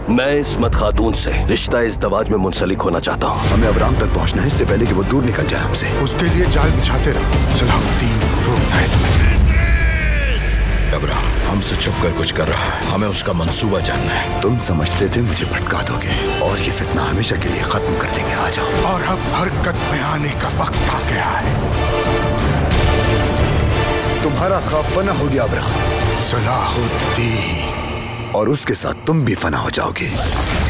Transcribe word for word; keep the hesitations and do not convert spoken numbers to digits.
मैं इस्मत खातून से रिश्ता इज़्दवाज में मुंसलिक होना चाहता हूँ। हमें अबराम तक पहुँचना है इससे पहले कि वो दूर निकल जाए हमसे। उसके लिए जाल बिछाते रहो। सलाहुद्दीन को रोकना है तुम्हें। अबराम हमसे छुप कर कुछ कर रहा है, हमें उसका मंसूबा जानना है। तुम समझते थे मुझे भटका दोगे और ये फितना हमेशा के लिए खत्म कर देंगे। आ जाओ। और अब हरकत में आने का वक्त आ गया है। तुम्हारा खौफ फना हो गया अबराम। सलाहुद्दीन। और उसके साथ तुम भी फना हो जाओगे।